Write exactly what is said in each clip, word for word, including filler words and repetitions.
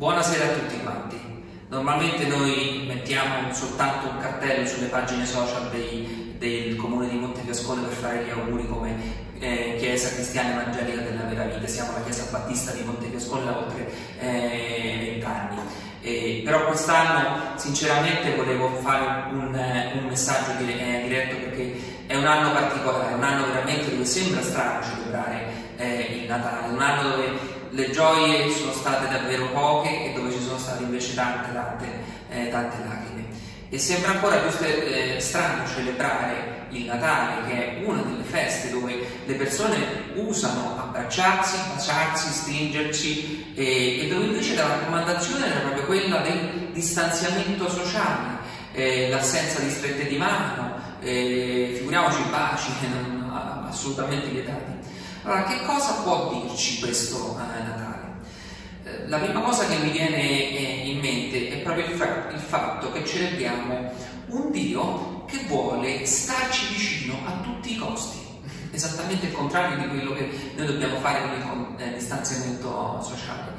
Buonasera a tutti quanti. Normalmente noi mettiamo soltanto un cartello sulle pagine social dei, del comune di Montefiascone per fare gli auguri come eh, Chiesa Cristiana Evangelica della Vera Vita. Siamo la Chiesa Battista di Montefiascone da oltre vent'anni. Eh, però quest'anno sinceramente volevo fare un, un messaggio diretto perché è un anno particolare, un anno veramente dove sembra strano celebrare eh, il Natale, un anno dove le gioie sono state davvero poche e dove ci sono state invece tante tante, eh, tante lacrime. E sembra ancora più eh, strano celebrare il Natale, che è una delle feste dove le persone usano abbracciarsi, baciarsi, stringerci e, e dove invece la raccomandazione era proprio quella del distanziamento sociale, eh, l'assenza di strette di mano, eh, figuriamoci i baci, non, assolutamente vietati. Allora, che cosa può dirci questo eh, Natale? Eh, la prima cosa che mi viene eh, in mente è proprio il, fa il fatto che celebriamo un Dio che vuole starci vicino a tutti i costi, esattamente il contrario di quello che noi dobbiamo fare con il eh, distanziamento sociale.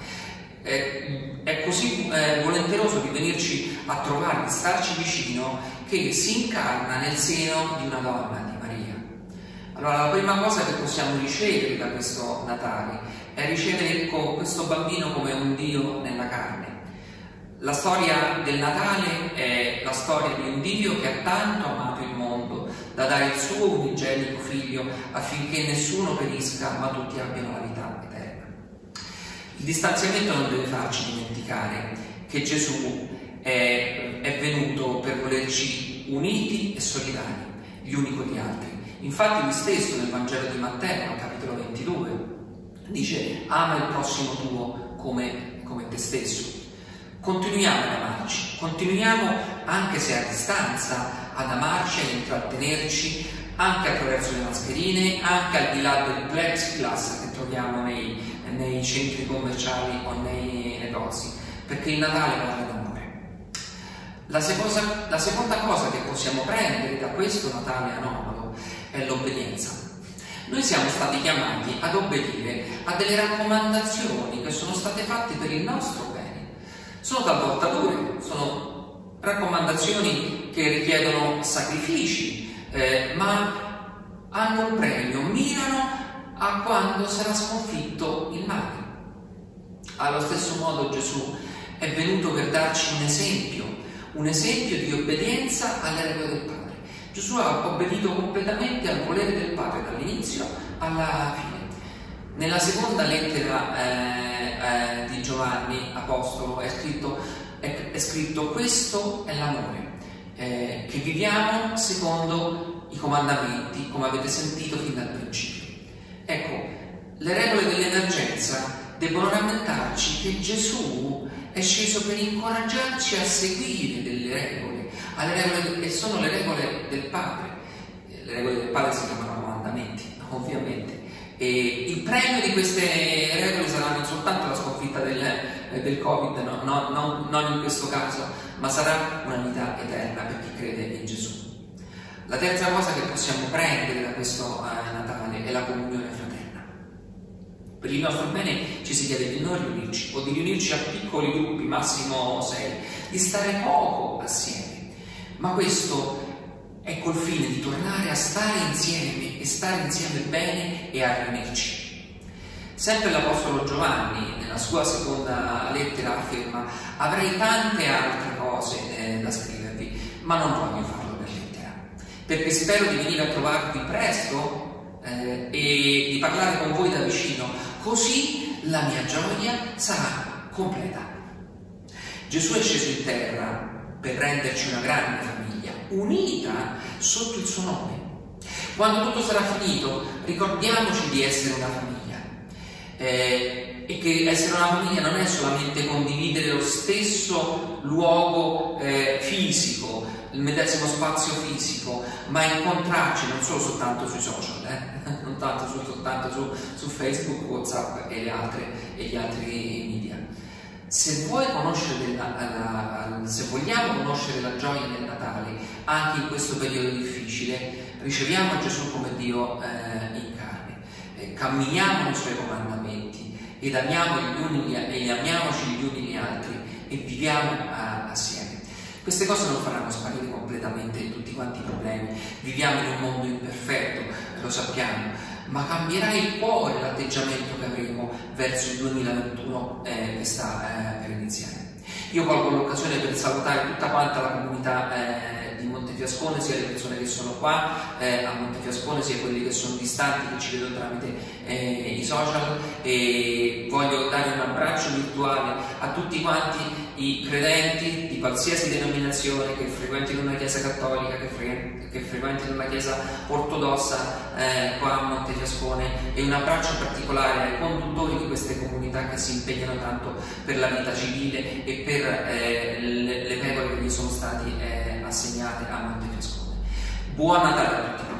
Eh, è così eh, volenteroso di venirci a trovare, di starci vicino, che si incarna nel seno di una donna, di Maria. Allora, la prima cosa che possiamo ricevere da questo Natale è ricevere questo bambino come un Dio nella carne. La storia del Natale è la storia di un Dio che ha tanto amato il mondo da dare il suo unigenito figlio affinché nessuno perisca ma tutti abbiano la vita eterna. Il distanziamento non deve farci dimenticare che Gesù è, è venuto per volerci uniti e solidari gli uni con gli altri. Infatti lui stesso nel Vangelo di Matteo, al capitolo ventidue, dice: ama il prossimo tuo come, come te stesso. Continuiamo ad amarci, continuiamo anche se a distanza ad amarci e intrattenerci anche attraverso le mascherine, anche al di là del plexiglass che troviamo nei, nei centri commerciali o nei negozi, perché il Natale parla d'amore. La seconda, la seconda cosa che possiamo prendere da questo Natale anomalo è l'obbedienza. Noi siamo stati chiamati ad obbedire a delle raccomandazioni che sono state fatte per il nostro bene. Sono talvolta dure, sono raccomandazioni che richiedono sacrifici, eh, ma hanno un premio, mirano a quando sarà sconfitto il male. Allo stesso modo Gesù è venuto per darci un esempio, un esempio di obbedienza alle regole del Padre. Gesù ha obbedito completamente al volere del Padre dall'inizio alla fine. Nella seconda lettera eh, eh, di Giovanni Apostolo è scritto, è, è scritto questo è l'amore, eh, che viviamo secondo i comandamenti, come avete sentito fin dal principio. Ecco, le regole dell'emergenza debbono rammentarci che Gesù è sceso per incoraggiarci a seguire delle regole, alle regole, e sono le regole del Padre. Le regole del Padre si chiamano comandamenti, ovviamente. E il premio di queste regole sarà non soltanto la sconfitta del, eh, del Covid, no, no, no, non in questo caso, ma sarà una vita eterna per chi crede in Gesù. La terza cosa che possiamo prendere da questo eh, Natale è la comunione fraterna. Per il nostro bene ci si chiede di non riunirci o di riunirci a piccoli gruppi, massimo sei, di stare poco assieme, ma questo è col fine di tornare a stare insieme e stare insieme bene e a riunirci. Sempre l'Apostolo Giovanni, nella sua seconda lettera, afferma: avrei tante altre cose eh, da scrivervi, ma non voglio farlo per lettera, perché spero di venire a trovarvi presto eh, e di parlare con voi da vicino, così la mia gioia sarà completa. Gesù è sceso in terra per renderci una grande famiglia, unita sotto il suo nome. Quando tutto sarà finito, ricordiamoci di essere una famiglia, eh, e che essere una famiglia non è solamente condividere lo stesso luogo eh, fisico, il medesimo spazio fisico, ma incontrarci non solo soltanto sui social, eh? non tanto su, soltanto su, su Facebook, WhatsApp e, le altre, e gli altri media. Se vuoi conoscere la, la, la, se vogliamo conoscere la gioia del Natale anche in questo periodo difficile, riceviamo Gesù come Dio eh, in carne, eh, camminiamo nei suoi comandamenti ed amiamo gli uni e amiamoci gli uni gli altri e viviamo a, assieme. Queste cose non faranno sparire completamente tutti quanti i problemi. Viviamo in un mondo imperfetto, lo sappiamo, ma cambierà il cuore, l'atteggiamento che avremo verso il duemilaventuno eh, che sta eh, per iniziare. Io colgo l'occasione per salutare tutta quanta la comunità eh, di Montefiascone, sia le persone che sono qua eh, a Montefiascone, sia quelli che sono distanti, che ci vedono tramite eh, i social, e voglio dare un abbraccio virtuale a tutti quanti i credenti di qualsiasi denominazione, che frequentino una chiesa cattolica, che, fre che frequentino una chiesa ortodossa eh, qua a Montefiascone, e un abbraccio particolare ai conduttori di queste comunità che si impegnano tanto per la vita civile e per eh, le, le pecore che gli sono state eh, assegnate a Montefiascone. Buon Natale a tutti!